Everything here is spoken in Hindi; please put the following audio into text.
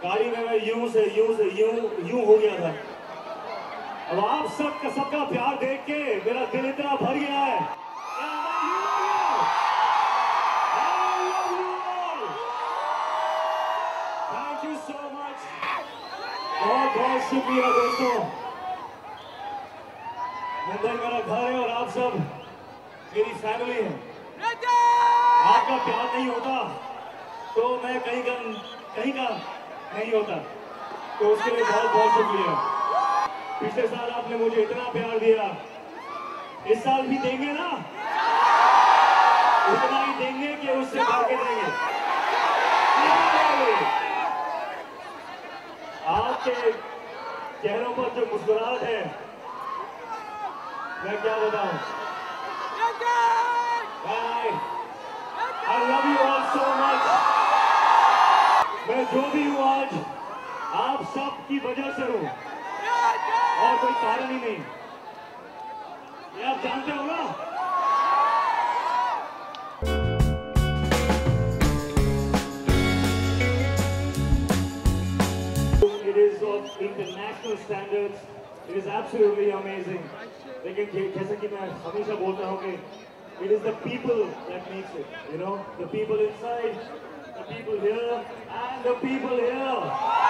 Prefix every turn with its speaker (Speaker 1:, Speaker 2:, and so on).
Speaker 1: गाड़ी में मैं यूं से यूं हो गया था। अब आप सबका प्यार देख के मेरा दिल इतना भर गया है। थैंक यू सो मच, बहुत बहुत शुक्रिया दोस्तों। मुंबई मेरा घर है और आप सब मेरी फैमिली है। आपका प्यार नहीं होता तो मैं कहीं का नहीं होता, तो उसके लिए बहुत बहुत शुक्रिया। पिछले साल आपने मुझे इतना प्यार दिया, इस साल भी देंगे ना? उतना ही देंगे कि उससे बढ़ के देंगे। आपके चेहरों पर जो मुस्कुराहट है, मैं क्या बताऊं। I love you all so much। मैं जो भी हूँ आज आप सब की वजह से हूँ और कोई कारण ही नहीं, ये आप जानते हो ना। It is of international standards. It is absolutely amazing. लेकिन जैसे कि मैं हमेशा बोलता हूँ कि it is the people that makes it, you know, the people inside, the people here, and the people here.